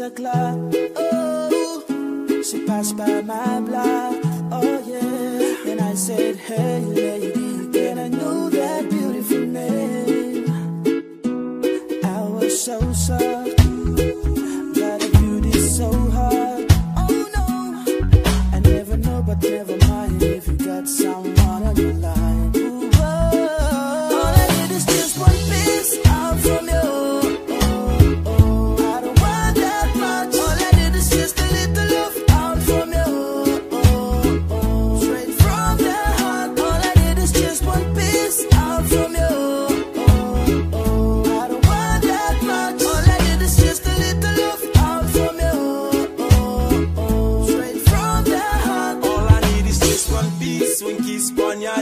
o'clock. Oh, she passed by my block. Oh yeah, and I said, hey lady, can I know that beautiful name? I was so soft, but her beauty's so hard. Oh no, I never know, but never mind if you got someone on your line. Ooh, oh, all I need is just one piece out from you. Swing keys on your